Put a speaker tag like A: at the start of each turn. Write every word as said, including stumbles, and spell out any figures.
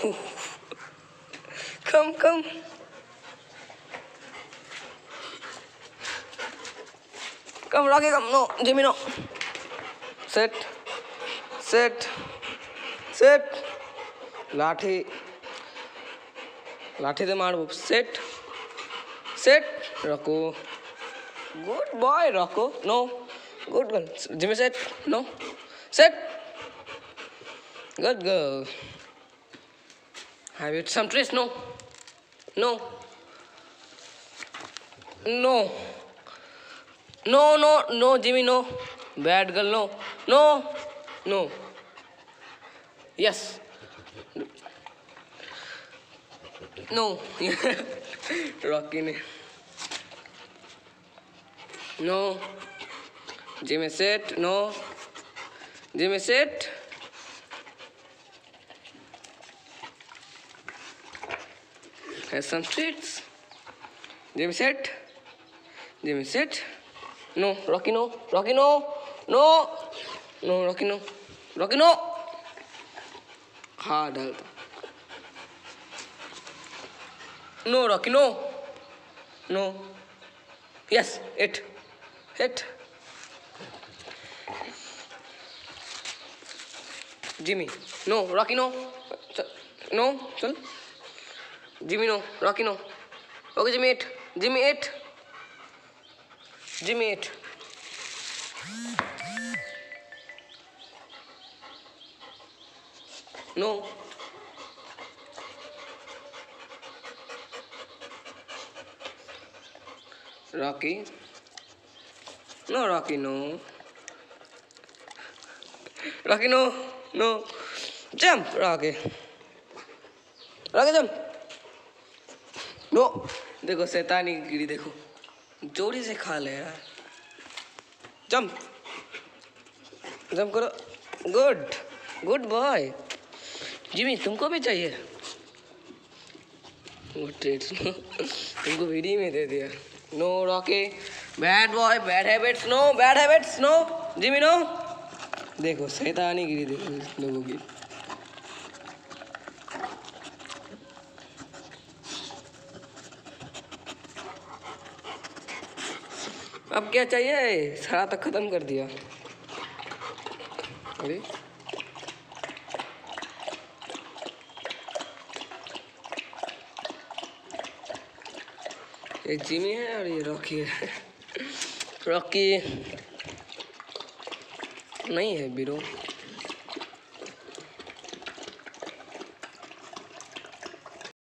A: Come, come. Come, Rocky, come. No, Jimmy, no. Sit. Sit. Sit. लाठी लाठी से मार. Sit. Sit. रखो. Good boy, Rocco. No. Good girl. Jimmy, sit. No. Sit. Good girl. Have you some trees? No. No. No. No, no, no, Jimmy, no. Bad girl, no. No. No. Yes. No. Rocky ne. No. Jimmy, sit. No. Jimmy, sit. Have some treats. Jimmy, sit. Jimmy, sit. No. Rocky, no. Rocky, no. No. No, Rocky, no. Rocky, no. हाँ डालता. No, Rocky, no. No. Yes, it. Hit. Jimmy. No, Rocky, no. No, चल. Jimmy, no. Rocky, no. Okay, Jimmy, it. Jimmy, it. Jimmy, it. No. Rocky. No, Rocky, no. Rocky, no. No. Jump, Rocky. Rocky, jump. No. देखो शैतानी गिरी देखो. जोड़ी से खा ले यार. Jump. Jump करो. Good. Good boy. जिमी तुमको भी चाहिए. वो ट्रेड्स तुमको वीडियो में दे दिया. No, Rocky. Bad boy. Bad habits. No. Bad habits. No. Jimmy no. देखो शैतानी गिरी देखो इस लोगों की. अब क्या चाहिए? सारा तक खत्म कर दिया. अरे ये जिमी है और ये रॉकी है. रॉकी नहीं है बीरो.